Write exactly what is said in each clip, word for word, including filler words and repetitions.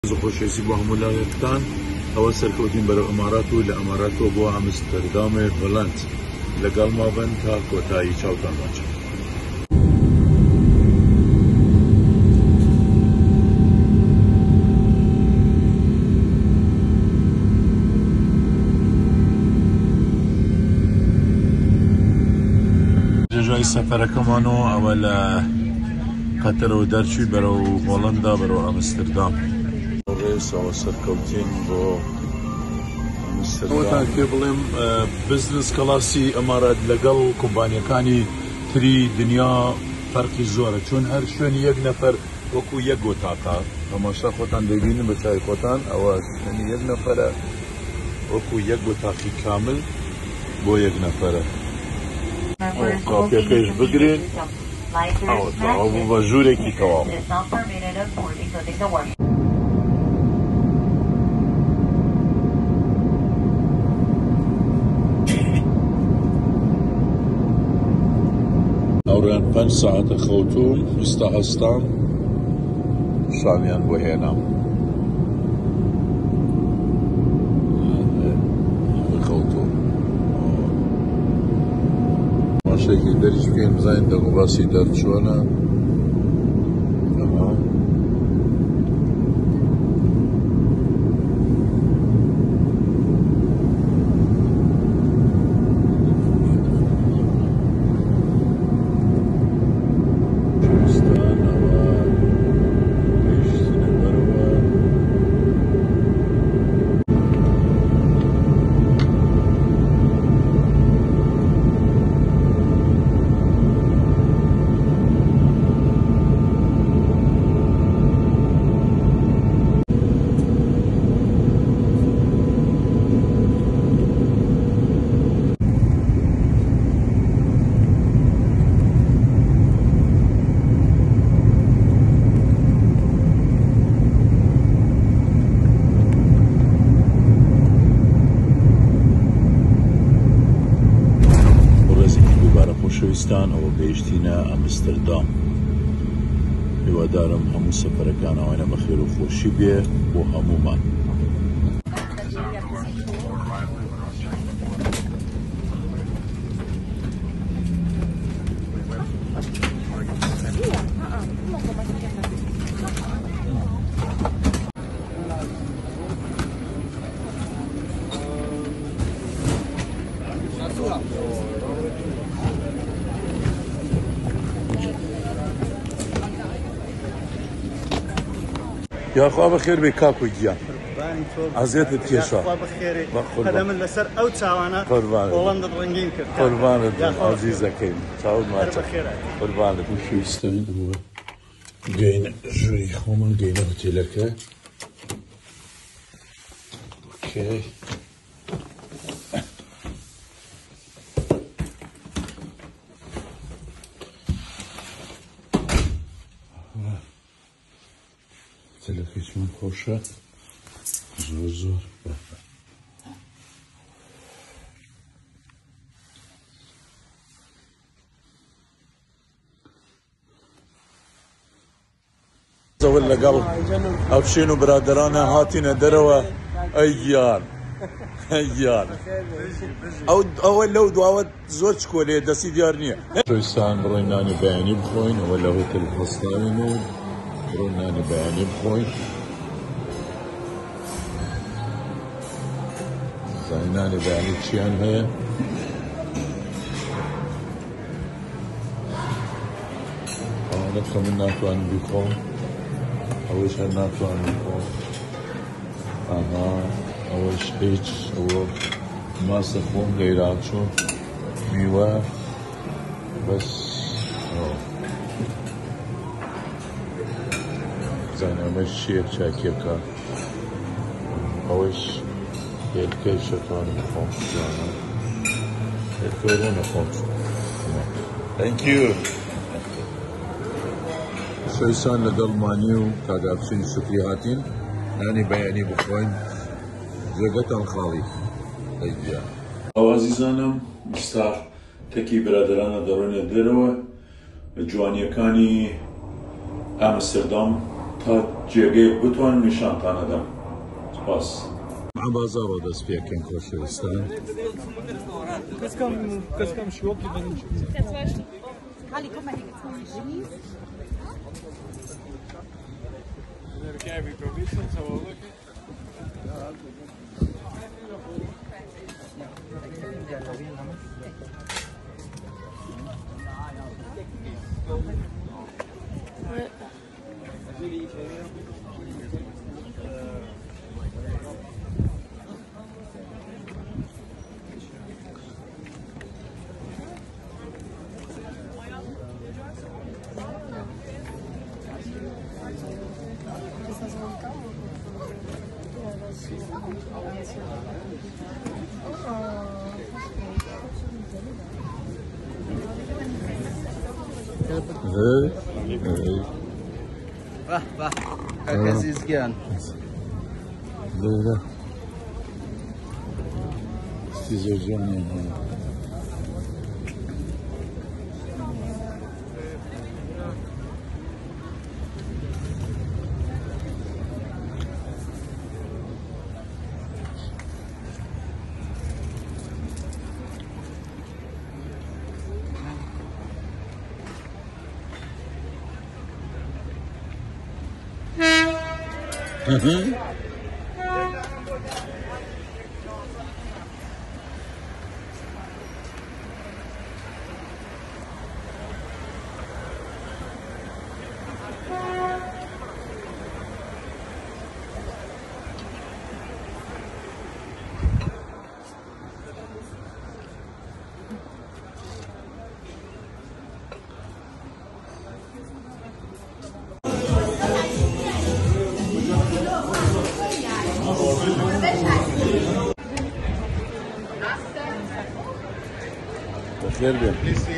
خۆشەویستی بۆ هەموو لایەکتان ئەوە سەرکەوتین بەرەو ئەمارات و لە ئەماراتەوە بۆ ئەمستەردامێ هۆڵەند لەگەڵ مابن تا کۆتایی چاوتان باچێت. جێژای سەفەرەکەمانەوە ئەوە لە قەتەرەوە دەرچووی بەرەو هۆڵەندا بەرەو ئەمستەردام. ڕێسەوە سەرکەوتین بۆ ئەمستەردام پێ بڵێم بزنس کەڵاسی ئەمارات لەگەڵ کۆمپانیەکانی تری دنیا فەرقی زۆرە، چون هەر شوێنی یەک نەفەر وەکو یەک گۆتاکە تەماشا خۆتان دەبینن بە چای خۆتان، ئەوە شوێنی یەک نەفەرە وەکو یەک گۆتاقی کامل بۆ یەک نەفەرە. کاپیەکەیش بگرین ئەوە بوو بە ژوورێکی تەواو. ئەوڕێن پەنج ساعەتە خەوتوم، ئێستا هەستام شامیان بۆ هێنام. خەوتوم ماشێکی دەریش بکەین بزانین دەموباسی دەرچۆنە. تەمام خۆشەویستان ئەوە گەیشتینە ئەمستەردام. هیوادارم هەموو سەفەرەکان ئەوانە بە خێر و خۆشی بێ بۆ هەموومان. یاخوا بەخێر بێ کاکو گیان ئازێتت کێشە قەدەمت لەسەر ئەو چاوانە هۆڵەندت ڕەنگین کرد. قوربانت بم عەزیزەکەیم، چاوت ماچە قوربانت. خۆشەویستان گەینە ژووری خۆمان، گەینە هۆتێلەکە. ئۆکێی هۆتێلەکەیشمان خۆشە زۆر زۆر. زەوەر لەگەڵ ئەفشین و برادرانە هاتینە دەرەوە. ئەی گیان ئەی گیان ئەوە لەو دواوە زۆر چکۆلێ دەستی دیار نییە. خۆشەویستان بڕۆین نانی بەیانی بخۆین، ئەوە لە هۆتێل هەستاوین و بڕۆین نانی بەیانی بخۆین. زانین نانی بەیانی چیان هەیە. ئەوانە کە من ناتوانم بیخۆم، ئەوەش هەر ناتوانم بیخۆم. ئاها ئەوەش هیچ، ئەوە ماسە خۆم گەیراچۆ میوە بەس. زانین ئەمەش چییە؟ چاکێکە. ئەوەش هێلکەی شەتوانم بخۆم. هێلکەی نەخۆم. Thank you. خۆشەویستان لەگەڵمانی و کاگابچین شکری هاتین نانی بەیانی بخۆین، جێگەتان خاڵی. ئەی گیان ئەو عەزیزانم، ئێستا تەکی برادرانە دەڕۆینە دەرەوە جوانیەکانی ئامستەردام تا جێگەی بتوان نیشانتان ئەدەم. سپاس. مع بازار و دەست پێکەن خۆشەویستان. کەسکەم شووەکی بەنم Allez, komm mal hier, jetzt mal die Genies. Evet. Evet. Vah vah. Herkes izleyen. Böyle. Siz hocam yani. Hı hı. Bخير بيه.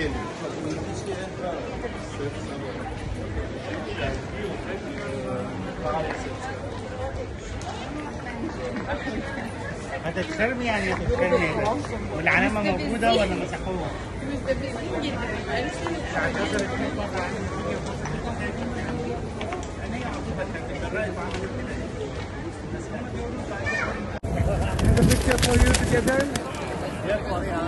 هتتخرمي يعني هتتخرمي والعلامة موجودة ولا مسحوها؟ The picture for you together? Yeah, for you.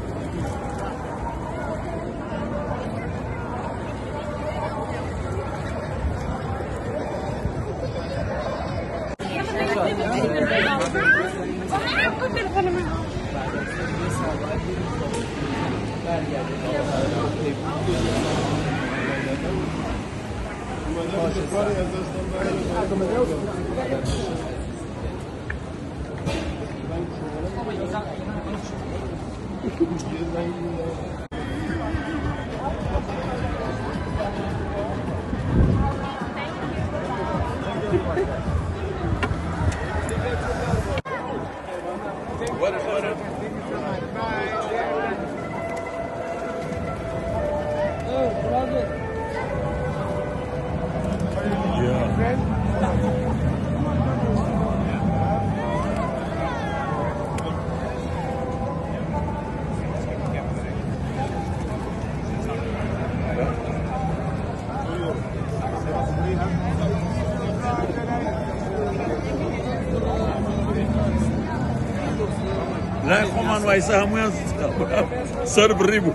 لا يا خمان ويساهم وين صار بالريبو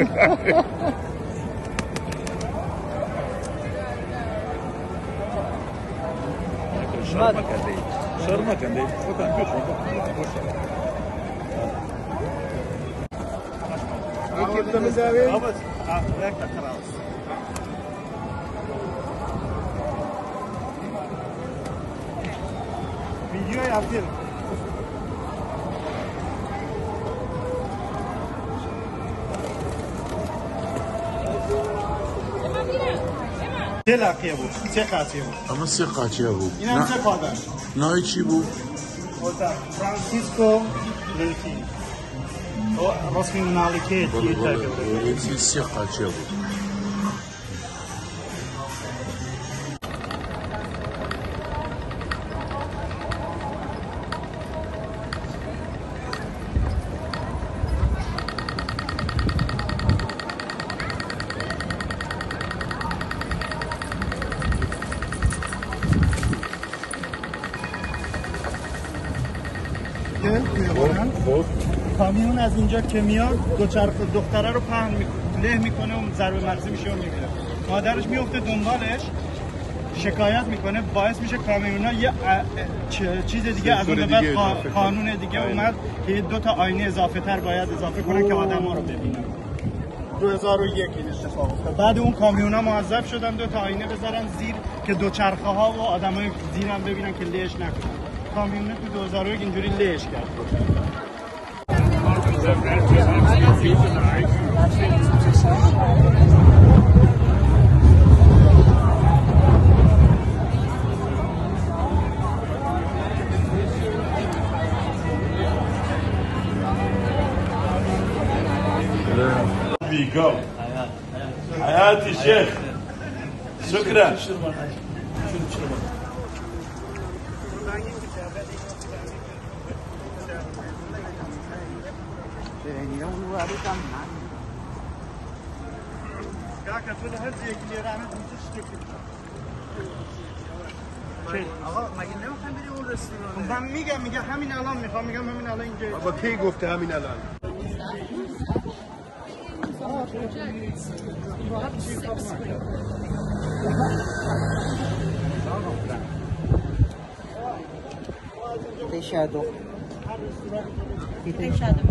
شرمك عندي شرمك عندي وكان بيخون كيف تمزاوي؟ اه بس اه هيك خلاص فيديو يا عبد چه لاقیه بود؟ چه قاطیه بود؟ اما سه قاطیه بود. این هم چه پادر؟ نای چی بود؟ فرانسیسکو لوتی. او رسمی مالکیه بله بله سه قاطیه بود. میفته کامیون از اینجا که میاد دوچرخه دختره رو پهن له میکنه و ضربه مغزی میشه و میمیره. مادرش میفته دنبالش شکایت میکنه، باعث میشه کامیونا یه چیز دیگه از اون بعد قانون دیگه اومد که دو تا آینه اضافه تر باید اضافه کنن که آدما رو ببینن. دو هزار و یک این اتفاق افتاد. بعد اون کامیونا موظف شدن دو تا آینه بذارن زیر که دوچرخه ها و آدمای زیرم ببینن که لهش نکنن. کامیونه تو دو هزار و یک اینجوری لهش کرد. بيقو حياتي شيخ شكرا آقا مگه نمیخوام بری اون رستوران؟ من میگم میگم همین الان میخوام میگم همین الان اینجا. با کی گفته همین الان؟ They shadow. They shadow.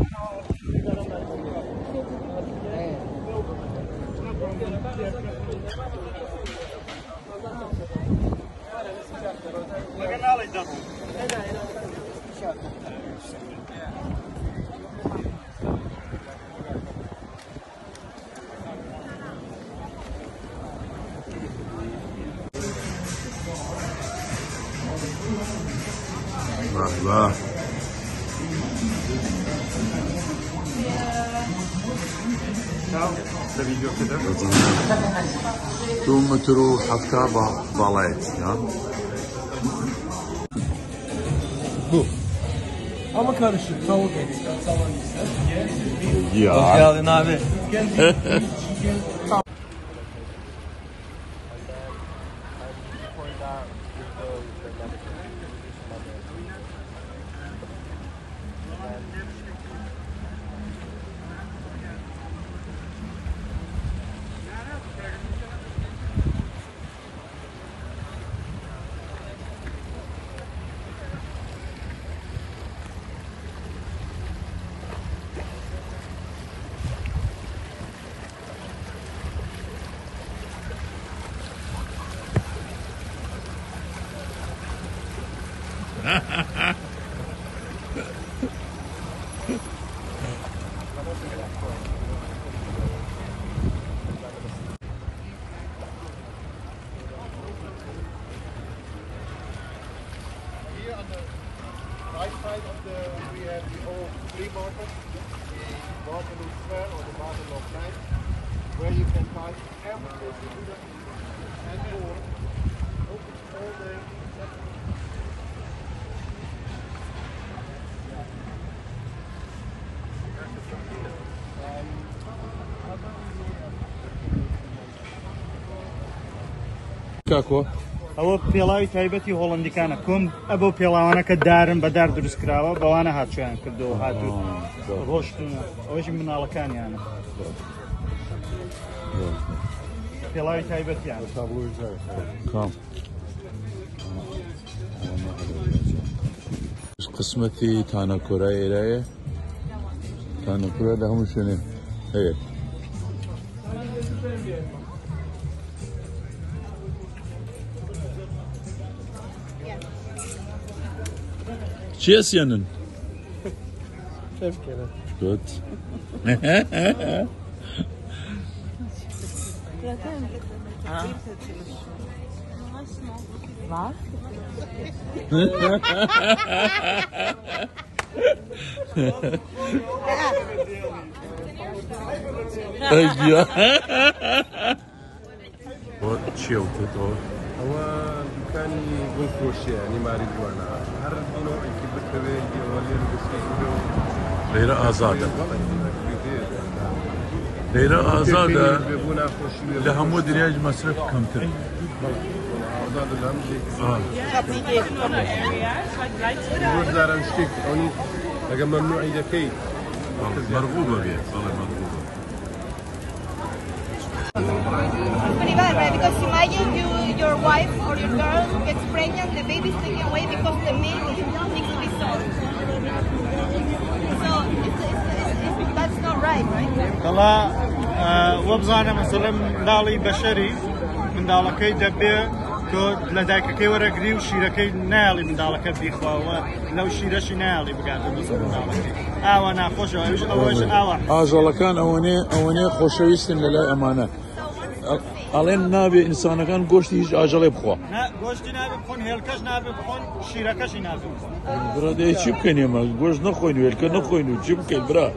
مرحبا دو متر و حفته بالایت Ama karışık tavuk eti. ya Hoş geldin abi. Right side of the, we have the old flea market, the Waterloo Square or the Waterloo Plain, where you can buy everything and more. Open all day. كاكو ئەوە پێڵاوی تایبەتی هۆڵندیکانە کۆم ئەبەو پێڵاوانە کە دارن بەدار دروست کراوە بەوانە هاتوویان کردەوە هاتوو ڕۆشتونە ئەوەشی مناڵەکانیانە پێڵاوی تایبەتیان كام قسمتي تانا كوراي رايه تانا كوراي ده هم شنو هي Cheers, Janin. Gut. Was? Ja. Chilled or هو دكاني بالكروشيه يعني ما اريد وانا هر نوع يمكن بالكوي ولي بس ليرة آزادة ليرة آزادة لهمو درياج مصرف كمتر naar de lam. area, so I'd like to نروح دار نشتيك أوني لكن ممنوع إذا كي مرغوبة بيه والله مرغوبة. Pretty bad, right? Because imagine you, your wife or your girl gets pregnant, the baby's taken away because the milk needs to be sold. So it's, it's, it's, it's, that's not right, right? طلع وبزانه مثلا منداڵی بەشەری منداڵەکەی دەبێ تۆ لە دایکەکەی وەرەگری و شیرەکەی نایڵی منداڵەکە بیخواوە لەو شیرەشی نایڵی بگاتە دەست منداڵەکەی ئاوا ناخۆشەوە ئەوش ئەوەش ئاوا ئاژەڵەکان ئەوەنێ ئەوەنێ خۆشەویستن لەلای ئەمانە ئەڵێن نابێ ئینسانەکان گۆشتی هیچ ئاژەڵێ بخوا گۆشتی نابێ بخۆن هێلکەش نابێ بخۆن شیرەکەشی نابێ بخۆن برادەی چی بکەین ئێمە گۆشت نەخۆین و هێلکە نەخۆین و چی بکەین برا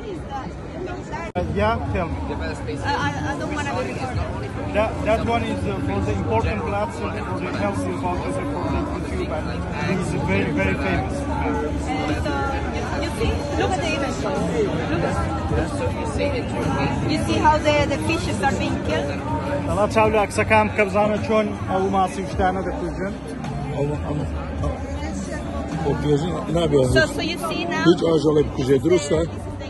Yeah, tell me. I, I, I don't want to be recorded. That, that one is uh, for the important blood, so for the healthy about it, for the YouTube, and he's very, very famous. Uh, so you, you see, look at the image. Look at You see how the, the fishes are being killed? Allah çavla aksakam kabzana çon ev masi üçtane de kuzun. O gözün ne yapıyor? So, so you see now. Hiç ağaçlar kuzey durursa.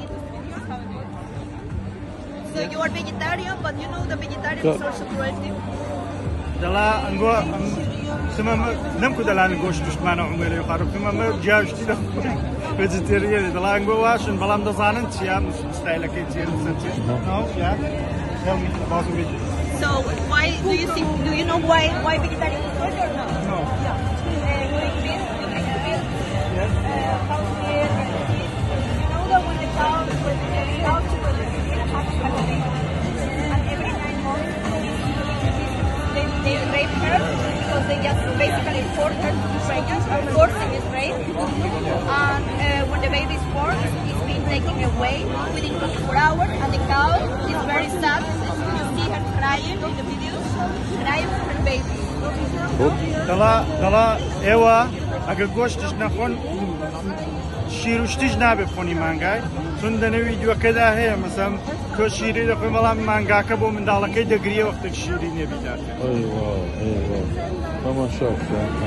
So you are vegetarian, but you know the vegetarian is also cruelty. Dala ango semam nem kudalan gosh düşmanı umeli yukarı semam cavşti de vegetarian dala ango washin balam da zanen tiyam style ke tiyam senti. No, yeah. Tell me about the video. So why do you think? Do you know why why vegetarian is good or not? No. Yeah. Uh, you drink milk. You drink milk. Yes. Uh, cow milk. You know that when the cow when the cow and every nine months they, they rape her because they just basically force her to be pregnant. Forcing is rape. And uh, when the baby is born, it's being taken away within twenty-four hours, and the cow is very sad. You see her crying in the videos, crying for her baby. Dala dala ewa اگر گوشتش نخون شیروشتیش نبه بخونی مانگای چون دنه ویدیو کده هی مثلا تو شیری دخوی ملام مانگا که با مندالکی دگریه وقتی شیری نبیدار ایوه ایوه تمام شاف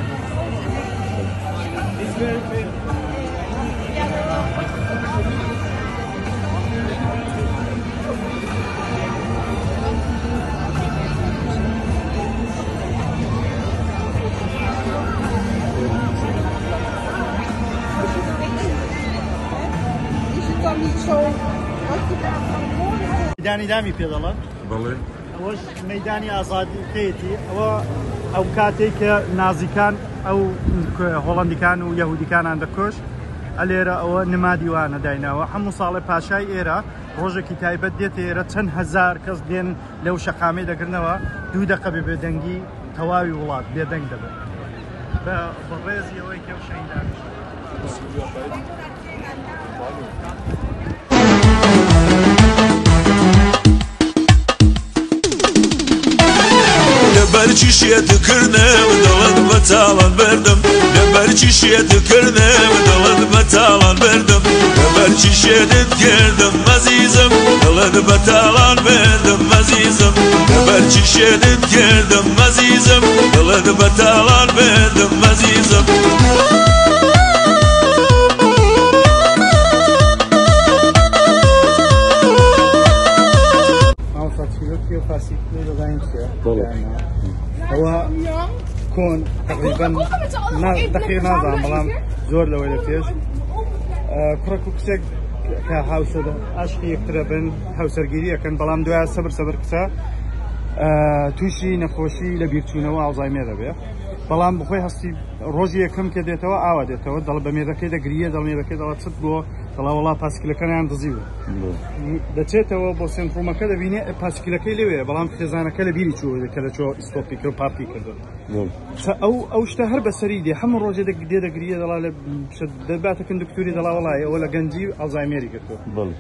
میدانی دامی پێدەڵات بەڵێ ئەوەش مەیدانی ئازادیەتی ئەوە ئەو کاتێک کە نازیکان ئەو هۆڵەندیکان و یەهودیکانان دەکۆش ئەلێرە ئەوە نمادیوانە دایناوە هەموو ساڵی پاشای ئێرە ڕۆژێکی تایبەت دێتە ئێرە چەند هەزار کەس دێن لەو شەقامەی دەگرنەوە دوو دەقە بێ بێدەنگی تەواوی وڵات بێدەنگ دەبێت بە ڕێزی ئەوەی کە شەیدان لبر چیشیت کرنه و دلت بتالان بردم لبر چیشیت کرنه و دلت بتالان بردم لبر چیشیت کردم عزیزم دلت بتالان بردم عزیزم لبر چیشیت کردم عزیزم دلت بتالان بردم عزیزم هو كون تقريبا دقيقة نظام بلام زور لو إلى فيش كركو كسك كهاوسر أشقي يقتربن هاوسر جيري كان بلام دوا صبر صبر كسا توشي نخوشي لبيرتشونوا ألزايمر بيه بلام بخوي هستي روجي كم كده توا عوده توا ضل بميرة كده جريه ضل ميرة كده ضل تصدقوا ضل والله باسكيل كان عند زيو ده توا بوسن فما كده بيني باسكيل كيلوه بلام خزانة كله بيري شو كده شو ستوبي كده بارتي كده أو أو اشتهر بسريدي حمر روجي ده جديد جريه ضل شد دبعتك الدكتوري ضل والله ولا جنجي ألزايمر كده بل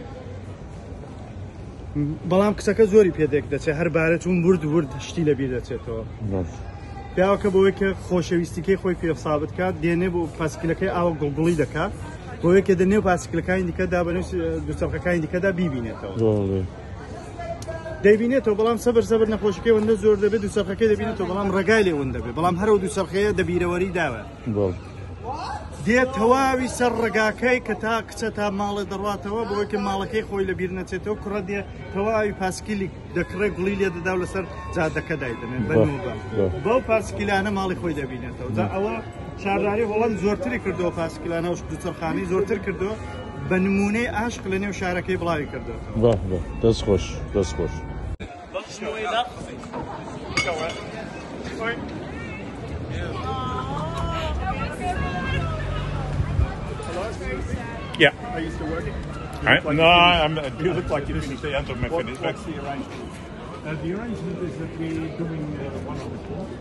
بلام كسكة زوري بيدك ده هر بارة چون ورد ورد شتيله بيده توا پیاوەکە بۆیە کە خۆشەویستیکەی خۆی پێ سابت کات دێنێ بۆ پاسکلەکەی ئاوە گوڵگوڵی دەکات بۆیە کە دەنێو پاسکلەکانی دیکەدا بەنێو دووچەرخەکانی دیکەدا بیبینێتەوە دەیبینێتەوە بەڵام سەبر سەبر نەخۆشیەکەی وەندە زۆر دەبێت دووسەرخەکەی دەبینێتەوە بەڵام ڕێگای لێ وەندە بێت بەڵام هەرو دووسەرخەیە دەبیرەوەری داوە دێت تەواوی سەر ڕێگاکەی کە تا کچە تا ماڵە دەڕاتەوە بۆ یەکە ماڵەکەی خۆی لە بیر نەچێتەوە کوڕە دێ تەواوی پاسکیلی دەکڕێ گوڵی لێ دەدا و لەسەر جادەکە دایدەنێن بەنوبە بەو پاسکیلانە ماڵی خۆی دەبینێتەوە جا ئەوە شارداری هۆڵەند زۆرتری کردەوە پاسکیلانە و دووچەرخانی زۆرتر کردەوە بە نمونەی عاشق لە نێو شارەکەی بڵاوی کردەوە دەست خۆش دەست خۆش Yeah. Are you still working? Right. No, I'm, you look like you finished the end of my What, finish. what's the arrangement? Uh, the arrangement is that we're doing uh, one on the floor.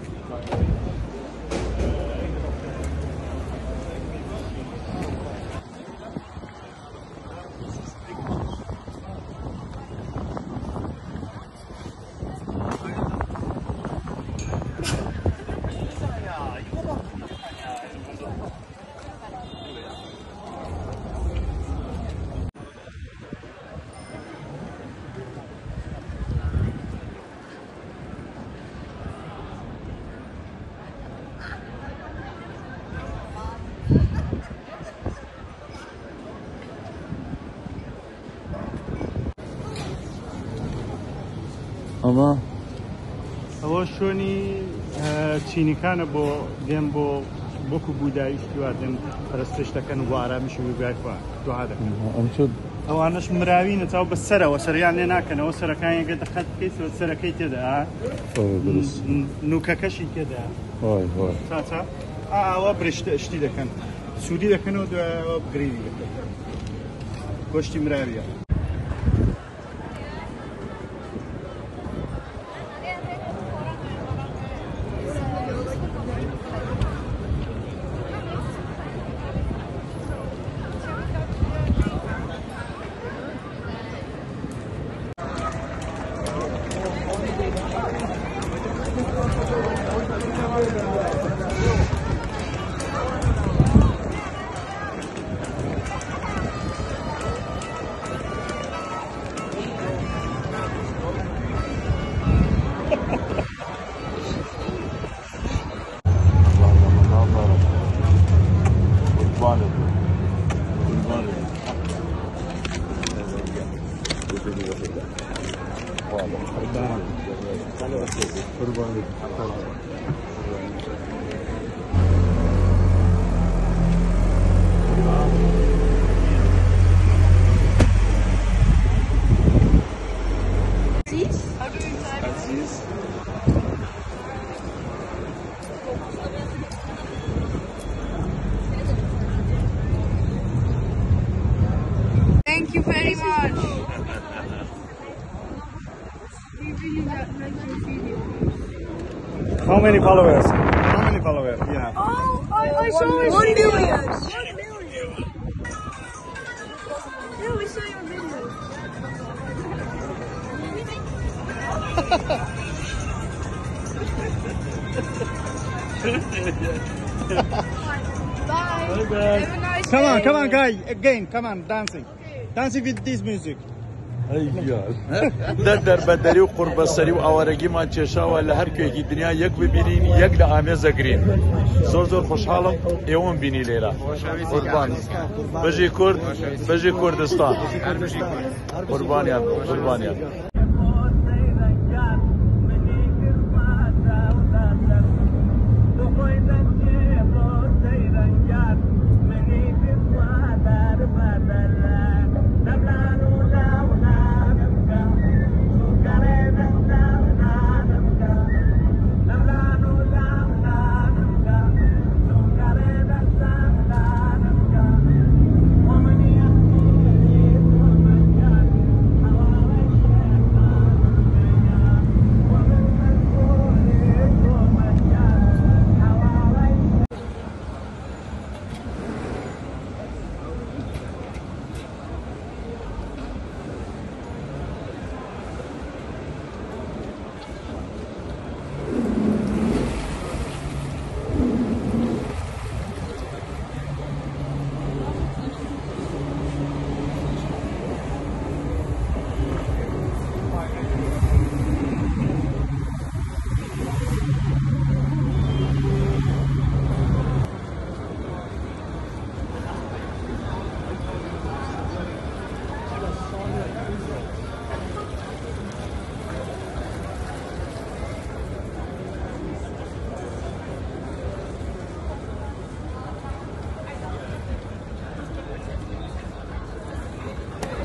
ئەمە ئەوە شوێنی چینیکانە بۆ دێم بۆ بۆکو بوودایش دووا دێم پەرستش دەکەن و ئارامیش و گایخوا دوعا دەکەن ئەوانەش مراوینە چاو بە سەرەوە سەریان لێ ناکەنەوە سەرەکانیەکە دەخەت بکەیتەوە سەرەکەی تێدا نوکەکەشی تێدا چاچا ئەوە برشتە شتی دەکەن سوودی دەکەنەوە دوایەوە گریوی دەکەن گۆشتی مراویە Thank you very much. How many followers? How many followers? Yeah. Oh, I, I saw it. One million. One million. Yeah, we saw your video. Bye. Bye. Have a nice Come day. on, come on, guy. Again, come on, dancing. Dancing with this music. دەر بەدەری و قوربەسەری و ئاوارەگیمان کێشاوە لە هەر کوێکی دنیا یەک ببینین یەک لە ئامێزەگرین زۆر زۆر خۆشحاڵم ئێوەم بینی لێرە قوربان بەژی کورد بەژی کوردستان قوربانیان قوربانیان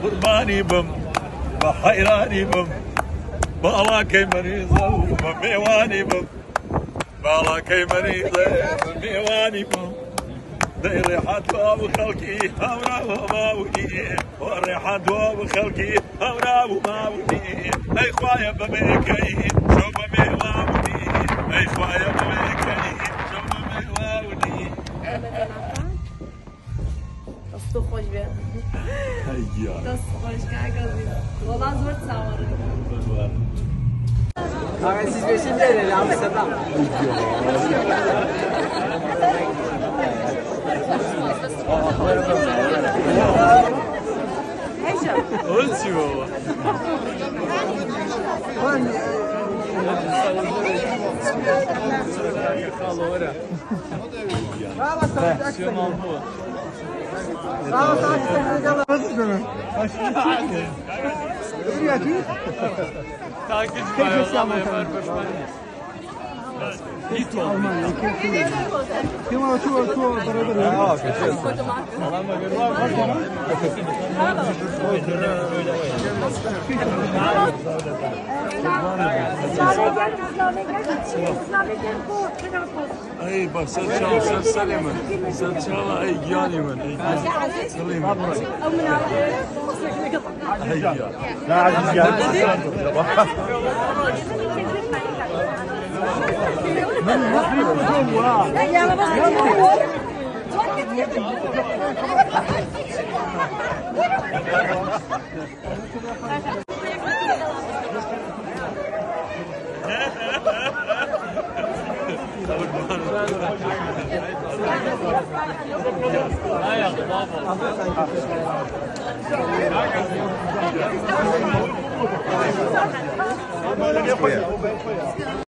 قرباني بم بحيراني بم بالا كي مريضة وميواني بم بالا كي مريضة وميواني بم دي ريحة باب خلقي هورا وماوني وريحة باب خلقي هورا وماوني اي خوايا بميكي شو بميواني اي خوايا بميكي شو بميواني Dat is toch goed weer. Ja. Dat is goed, kijk als dit. Wat dan wordt sauer. Aga siz beşinci el Amsterdam. Ölçü baba. Ay bak sen çal, sen Saliman. Sen çal, ay yani man. Ay Saliman. Ay ya. لا عزيز يا Ay,